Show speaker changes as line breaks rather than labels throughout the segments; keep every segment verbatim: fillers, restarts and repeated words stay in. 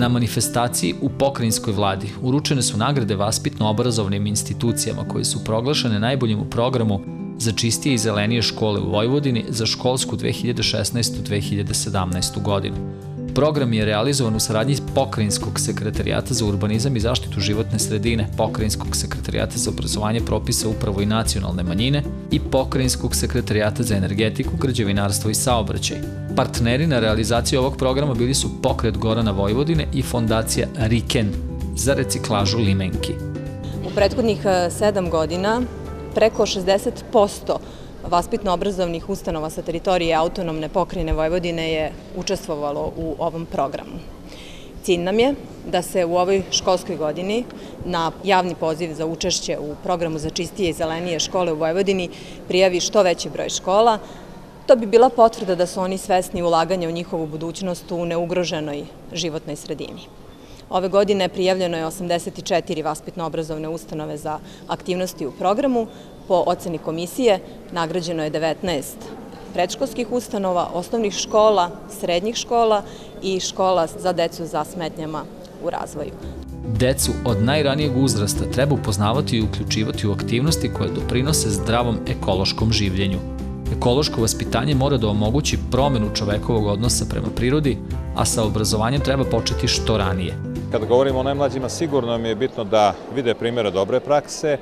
manifestaciji u pokrajinskoj vladi uručene su nagrade vaspitno-obrazovnim institucijama koje su proglašene najboljim u programu za čistije i zelenije škole u Vojvodini za školsku dve hiljade šesnaestu do dve hiljade sedamnaestu. godinu. Program je realizovan u saradnji Pokrajinskog sekretarijata za urbanizam i zaštitu životne sredine, Pokrajinskog sekretarijata za obrazovanje, propisa, upravo i nacionalne manjine i Pokrajinskog sekretarijata za energetiku, građevinarstvo i saobraćaj. Partneri na realizaciji ovog programa bili su Pokret Gorana Vojvodine i fondacija Riken za reciklažu limenki.
U prethodnih sedam godina preko šezdeset posto vaspitno-obrazovnih ustanova sa teritorije autonomne pokrajine Vojvodine je učestvovalo u ovom programu. Cilj nam je da se u ovoj školskoj godini na javni poziv za učešće u programu za čistije i zelenije škole u Vojvodini prijavi što veći broj škola. To bi bila potvrda da su oni svesni ulaganja u njihovu budućnost u neugroženoj životnoj sredini. Ove godine prijavljeno je osamdeset četiri vaspitno-obrazovne ustanove za aktivnosti u programu. Po oceni komisije nagrađeno je devetnaest predškolskih ustanova, osnovnih škola, srednjih škola i škola za decu za smetnjama u razvoju.
Decu od najranijeg uzrasta treba upoznavati i uključivati u aktivnosti koje doprinose zdravom ekološkom življenju. Ekološko vaspitanje mora da omogući promenu čovekovog odnosa prema prirodi, a sa obrazovanjem treba početi što ranije.
Kada govorimo o najmlađima, sigurno mi je bitno da vide primjere dobre prakse,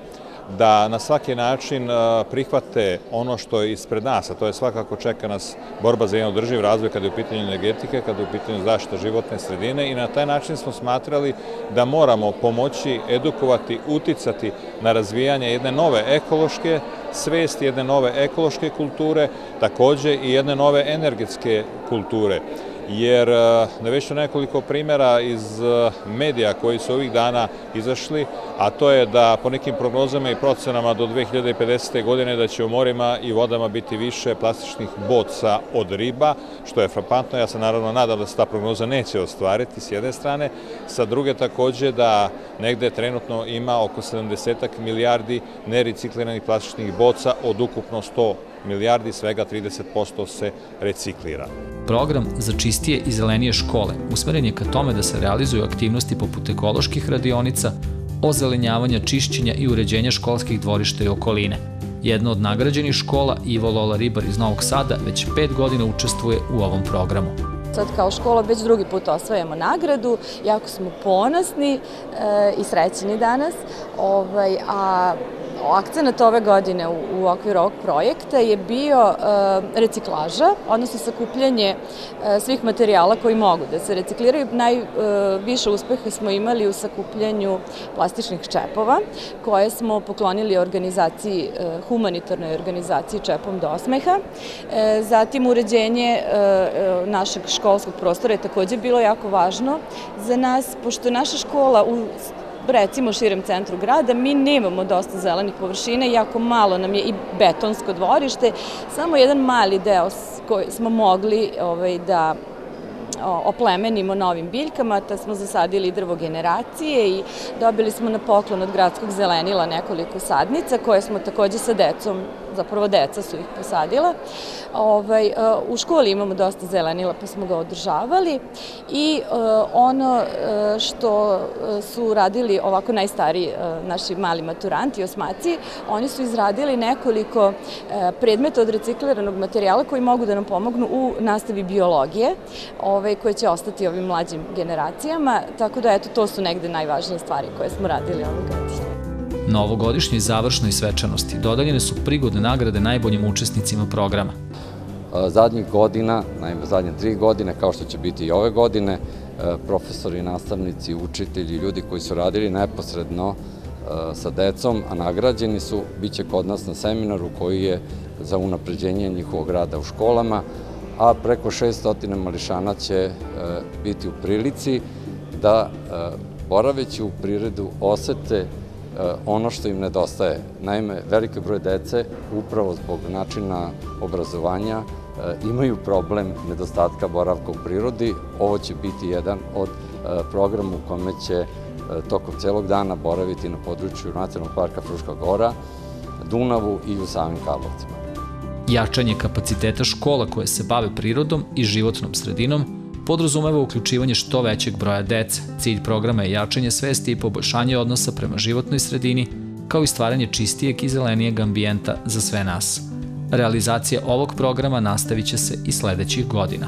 da na svaki način prihvate ono što je ispred nas, a to je svakako čeka nas borba za jedan održiv razvoj kada je u pitanju energetike, kada je u pitanju zaštita životne sredine i na taj način smo smatrali da moramo pomoći, edukovati, uticati na razvijanje jedne nove ekološke svesti, jedne nove ekološke kulture, takođe i jedne nove energetske kulture. Jer navešću nekoliko primjera iz medija koji su ovih dana izašli, a to je da po nekim prognozama i procenama do dve hiljade pedesete. godine da će u morima i vodama biti više plastičnih boca od riba, što je frapantno. Ja se naravno nadam da se ta prognoza neće ostvariti s jedne strane, sa druge takođe da negde trenutno ima oko sedamdeset milijardi nerecikliranih plastičnih boca od ukupno sto milijardi, svega trideset posto se reciklira.
Program za čistije i zelenije škole usmeren je ka tome da se realizuju aktivnosti poput ekoloških radionica, ozelenjavanja, čišćenja i uređenja školskih dvorišta i okoline. Jedna od nagrađenih škola, Ivo Lola Ribar iz Novog Sada, već pet godina učestvuje u ovom programu.
Sad kao škola već drugi put osvajamo nagradu, jako smo ponosni i srećni danas, a akcenat ove godine u okviru ovog projekta je bio reciklaža, odnosno sakupljanje svih materijala koji mogu da se recikliraju. Najviše uspeha smo imali u sakupljanju plastičnih čepova, koje smo poklonili organizaciji, humanitarnoj organizaciji Čepom do osmeha. Zatim uređenje našeg školskog prostora je takođe bilo jako važno za nas, pošto naša škola u recimo širem centru grada, mi nemamo dosta zelenih površina, jako malo nam je i betonsko dvorište, samo jedan mali deo koji smo mogli da oplemenimo novim biljkama, da smo zasadili drvo generacije i dobili smo na poklon od gradskog zelenila nekoliko sadnica koje smo takođe sa decom, zapravo deca su ih posadila. U školi imamo dosta zelenila pa smo ga održavali i ono što su radili ovako najstariji naši mali maturanti, osmaci, oni su izradili nekoliko predmeta od recikliranog materijala koji mogu da nam pomognu u nastavi biologije, koje će ostati ovim mlađim generacijama, tako da eto, to su negde najvažnije stvari koje smo radili ovog godine.
Na ovogodišnjoj završnoj svečanosti dodeljene su prigodne nagrade najboljim učesnicima programa.
Zadnjih godina, naime zadnje tri godine, kao što će biti i ove godine, profesori, nastavnici, učitelji, ljudi koji su radili neposredno sa decom, a nagrađeni su, bit će kod nas na seminaru koji je za unapređenje njihovog rada u školama, a preko šesto mališana će biti u prilici da, boraveći u prirodu, osete ono što im nedostaje. Naime, veliki broj dece, upravo zbog načina obrazovanja, imaju problem nedostatka boravka u prirodi. Ovo će biti jedan od programa u kome će tokom celog dana boraviti na području Nacionalnog parka Fruška Gora, Dunavu i u samim Karlovcima.
Jačanje kapaciteta škola koje se bave prirodom i životnom sredinom podrazumeva uključivanje što većeg broja dece. Cilj programa je jačanje svesti i poboljšanje odnosa prema životnoj sredini, kao i stvaranje čistijeg i zelenijeg ambijenta za sve nas. Realizacija ovog programa nastavit će se i sledećih godina.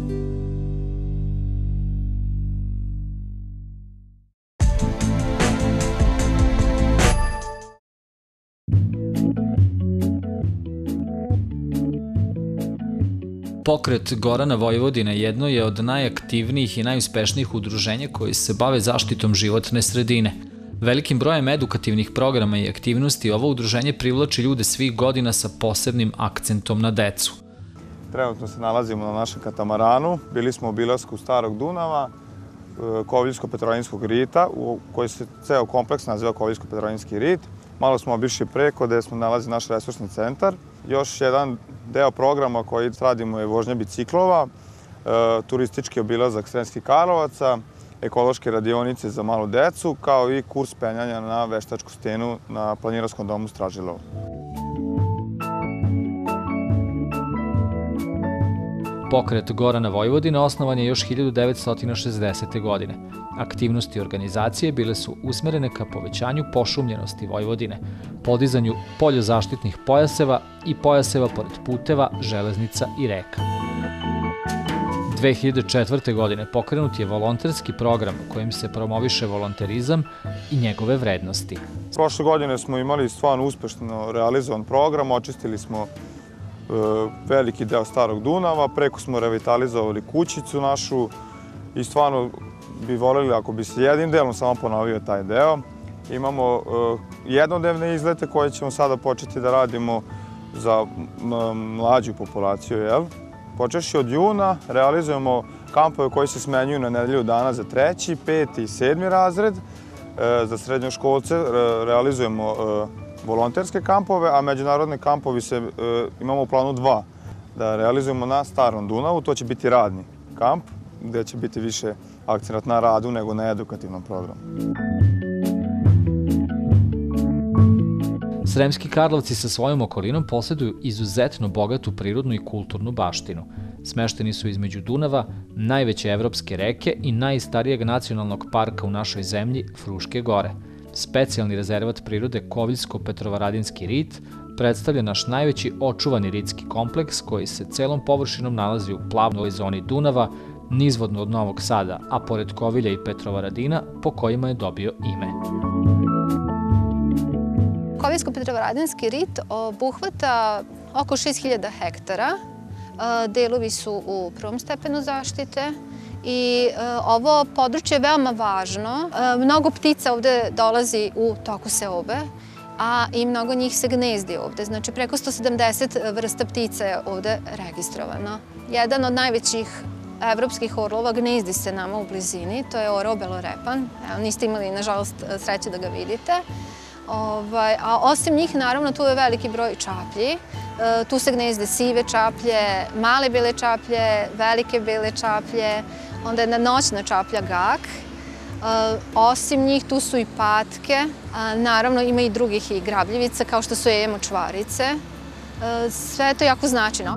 Pokret Gorana Vojvodine jedno je od najaktivnijih i najuspešnijih udruženja koji se bave zaštitom životne sredine. Velikim brojem edukativnih programa i aktivnosti ovo udruženje privlači ljude svih godina sa posebnim akcentom na decu.
Trenutno se nalazimo na našem katamaranu. Bili smo u obilasku Starog Dunava, Koviljsko-Petrovaradinskog rita, u koji se ceo kompleks naziva Koviljsko-Petrovaradinski rit. Malo smo obišli preko gde smo nalazi naš resursni centar. Još jedan deo programa koji radimo je vožnja biciklova, turistički obilazak Sremskih Karlovaca, ekološke radionice za malu decu, kao i kurs penjanja na veštačku stenu na Planinarskom domu Stražilovo.
Pokret Gorana Vojvodine osnovan je još hiljadu devetsto šezdesete. godine. Aktivnosti organizacije bile su usmerene ka povećanju pošumljenosti Vojvodine, podizanju poljozaštitnih pojaseva i pojaseva pored puteva, železnica i reka. dve hiljade četvrte. godine pokrenut je volonterski program kojim se promoviše volonterizam i njegove vrednosti.
Prošle godine smo imali stvarno uspešno realizovan program, očistili smo veliki deo Starog Dunava, preko smo revitalizovali kućicu našu i stvarno bi voleli ako bi se jednim delom samo ponovio taj deo. Imamo jednodnevne izlete koje ćemo sada početi da radimo za mlađu populaciju, jel? Počeši od juna realizujemo kampove koji se smenjuju na nedelju dana za treći, peti i sedmi razred. Za srednjoškolce realizujemo volonterske kampove, a međunarodne kampovi se, imamo u planu dva da realizujemo na Starom Dunavu. To će biti radni kamp, gde će biti više akcenat na radu nego na edukativnom programu.
Sremski Karlovci sa svojom okolinom posjeduju izuzetno bogatu prirodnu i kulturnu baštinu. Smešteni su između Dunava, najveće evropske reke i najstarijeg nacionalnog parka u našoj zemlji, Fruške gore. Specijalni rezervat prirode Koviljsko-Petrovaradinski rit predstavlja naš najveći očuvani ritski kompleks koji se celom površinom nalazi u plavnoj zoni Dunava, nizvodno od Novog Sada, a pored Kovilja i Petrovaradina, po kojima je dobio ime.
Koviljsko-Petrovaradinski rit obuhvata oko šest hiljada hektara. Delovi su u prvom stepenu zaštite i ovo područje je veoma važno. Mnogo ptica ovde dolazi u toku seobe, a i mnogo njih se gnezdi ovde. Znači, preko sto sedamdeset vrsta ptica je ovde registrovano. Jedan od najvećih evropskih orlova gnezdi se nama u blizini, to je orao belorepan. Evo, niste imali, nažalost, sreće da ga vidite. A osim njih, naravno, tu je veliki broj čaplji. Tu se gnezde sive čaplje, male bele čaplje, velike bele čaplje, onda jedna noćna čaplja gak. Osim njih, tu su i patke. Naravno, ima i drugih i grabljivica, kao što su i močvarice. Sve je to jako značajno.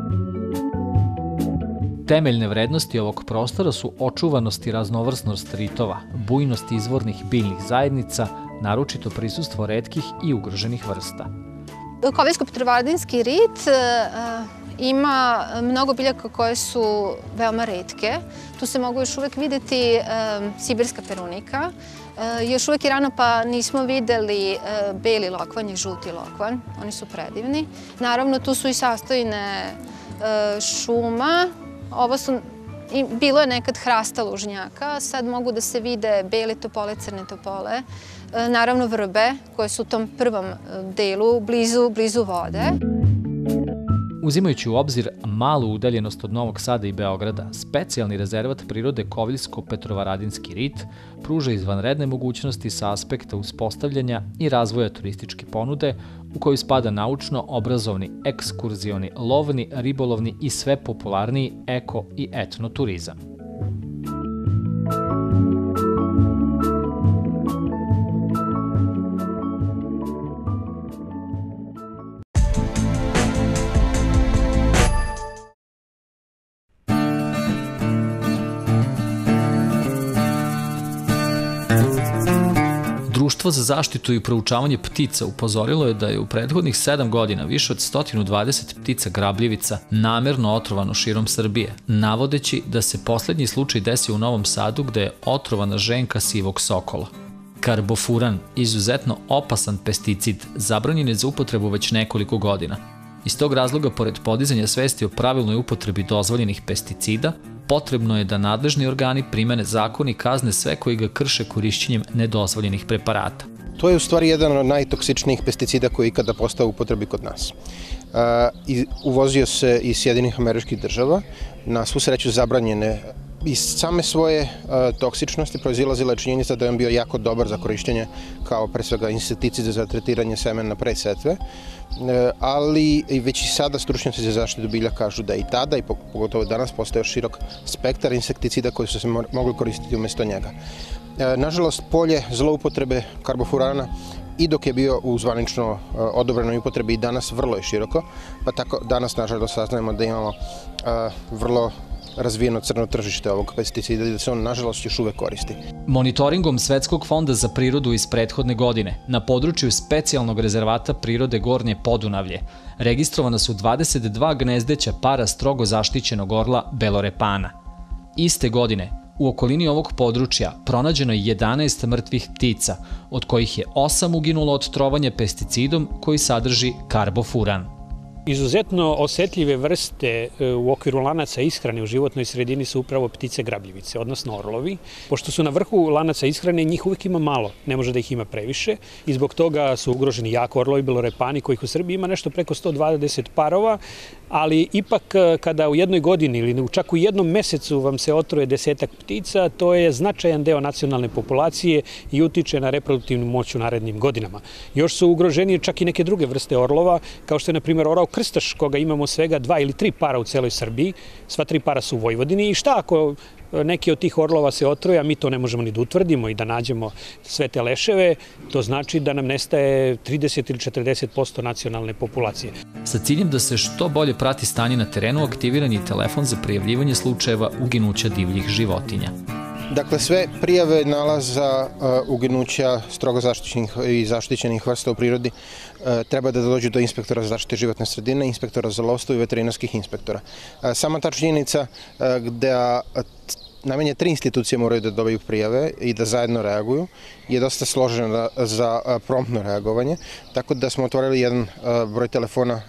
Temeljne vrednosti ovog prostora su očuvanost i raznovrsnost ritova, bujnost izvornih biljnih zajednica, naročito prisustvo retkih i ugroženih vrsta.
Koviljsko-Petrovaradinski rit ima mnogo biljaka koje su veoma retke. Tu se mogu još uvek videti sibirska perunika. Još uvek je rano pa nismo videli beli lokvan i žuti lokvan. Oni su predivni. Naravno, tu su i sastojine šuma. Ovo su, bilo je nekad hrasta lužnjaka, sad mogu da se vide bele topole, crne topole. Naravno vrbe koje su u tom prvom delu blizu, blizu vode.
Uzimajući u obzir malu udaljenost od Novog Sada i Beograda, specijalni rezervat prirode Koviljsko-Petrovaradinski rit pruža izvanredne mogućnosti sa aspekta uspostavljanja i razvoja turističke ponude u koju spada naučno-obrazovni, ekskurzioni, lovni, ribolovni i sve popularniji eko- i etnoturizam. Društvo za zaštitu i proučavanje ptica upozorilo je da je u prethodnih sedam godina više od sto dvadeset ptica grabljivica namerno otrovano širom Srbije, navodeći da se poslednji slučaj desio u Novom Sadu gde je otrovana ženka sivog sokola. Karbofuran, izuzetno opasan pesticid, zabranjen je za upotrebu već nekoliko godina. Iz tog razloga, pored podizanja svesti o pravilnoj upotrebi dozvoljenih pesticida, potrebno je da nadležni organi primene zakon i kazne sve koji ga krše korišćenjem nedozvoljenih preparata.
To je u stvari jedan od najtoksičnijih pesticida koji ikada postao u upotrebi kod nas. Uvozio se iz Sjedinih Američkih Država, na svu sreću zabranjene. Iz same svoje toksičnosti proizilazila je činjenica da je on bio jako dobar za korišćenje kao pre svega insekticid za tretiranje semena pre setve, ali već i sada stručnjaci za zaštitu bilja kažu da i tada i pogotovo danas postoje širok spektar insekticida koji su se mogli koristiti umesto njega. Nažalost, polje zloupotrebe karbofurana i dok je bio u zvanično odobrenoj upotrebi i danas vrlo je široko, pa tako danas nažalost saznajemo da imamo vrlo razvijeno crno tržište ovog pesticida i da se on, nažalost, još uvek koristi.
Monitoringom Svetskog fonda za prirodu iz prethodne godine na području specijalnog rezervata prirode Gornje Podunavlje registrovana su dvadeset dva gnezdeća para strogo zaštićenog orla belorepana. Iste godine u okolini ovog područja pronađeno je jedanaest mrtvih ptica, od kojih je osam uginulo od trovanja pesticidom koji sadrži karbofuran.
Izuzetno osetljive vrste u okviru lanaca ishrane u životnoj sredini su upravo ptice grabljivice, odnosno orlovi. Pošto su na vrhu lanaca ishrane, njih uvijek ima malo, ne može da ih ima previše i zbog toga su ugroženi jako orlovi belorepani kojih u Srbiji ima nešto preko sto dvadeset parova, ali ipak kada u jednoj godini ili čak u jednom mesecu vam se otruje desetak ptica, to je značajan deo nacionalne populacije i utiče na reproduktivnu moć u narednim godinama. Još su ugroženije čak i neke druge vrste orlova, kao što je na primjer orao krstaš, koga imamo svega dva ili tri para u celoj Srbiji, sva tri para su u Vojvodini i šta ako neki od tih orlova se otroje, a mi to ne možemo ni da utvrdimo i da nađemo sve te leševe, to znači da nam nestaje trideset ili četrdeset posto nacionalne populacije.
Sa ciljem da se što bolje prati stanje na terenu, aktiviran je telefon za prijavljivanje slučajeva uginuća divljih životinja.
Dakle, sve prijave nalaza uginuća strogo zaštićenih i zaštićenih vrsta u prirodi treba da dođu do inspektora za zaštitu životne sredine, inspektora za lovstvo i veterinarskih inspektora. Sama ta činjenica gde najmanje tri institucije moraju da dobiju prijave i da zajedno reaguju je dosta složena za promptno reagovanje, tako da smo otvorili jedan broj telefona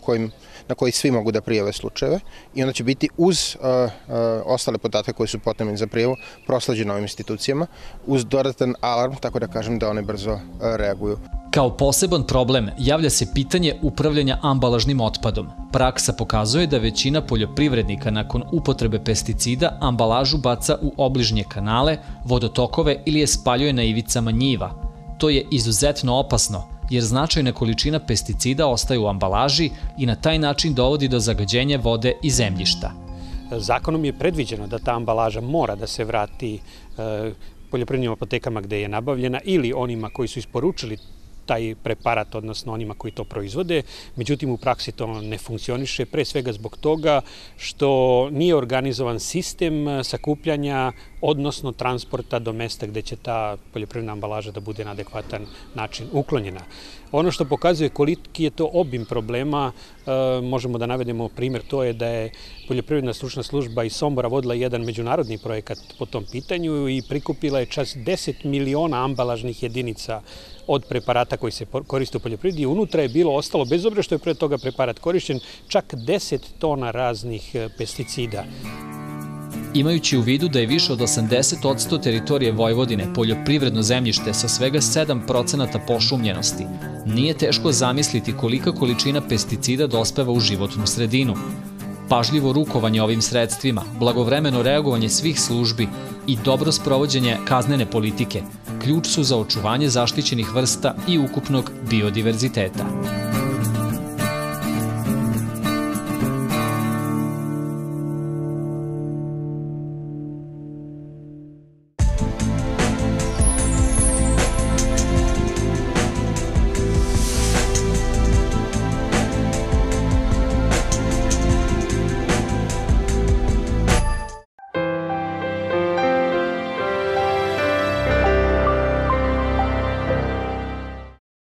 na koji svi mogu da prijave slučajeve i onda će biti uz ostale podatke koji su potrebni za prijavu prosleđeni ovim institucijama, uz dodatan alarm, tako da kažem da one brzo reaguju.
Kao poseban problem javlja se pitanje upravljanja ambalažnim otpadom. Praksa pokazuje da većina poljoprivrednika nakon upotrebe pesticida ambalažu baca u obližnje kanale, vodotokove ili je spaljuje na ivicama njiva. To je izuzetno opasno, jer značajna količina pesticida ostaje u ambalaži i na taj način dovodi do zagađenja vode i zemljišta.
Zakonom je predviđeno da ta ambalaža mora da se vrati poljoprivrednim apotekama gde je nabavljena ili onima koji su isporučili taj preparat, odnosno onima koji to proizvode. Međutim, u praksi to ne funkcioniše, pre svega zbog toga što nije organizovan sistem sakupljanja, odnosno transporta do mesta gde će ta poljoprivredna ambalaža da bude na adekvatan način uklonjena. Ono što pokazuje koliki je to obim problema, možemo da navedemo primjer, to je da je Poljoprivredna stručna služba iz Sombora vodila jedan međunarodni projekat po tom pitanju i prikupila je čas deset miliona ambalažnih jedinica od preparata koji se koriste u poljoprivredi i unutra je bilo ostalo, bez obzira što je pre toga preparat korišćen, čak deset tona raznih pesticida.
Imajući u vidu da je više od osamdeset odsto teritorije Vojvodine poljoprivredno zemljište sa svega sedam procenata pošumljenosti, nije teško zamisliti kolika količina pesticida dospeva u životnu sredinu. Pažljivo rukovanje ovim sredstvima, blagovremeno reagovanje svih službi i dobro sprovođenje kaznene politike ključ su za očuvanje zaštićenih vrsta i ukupnog biodiverziteta.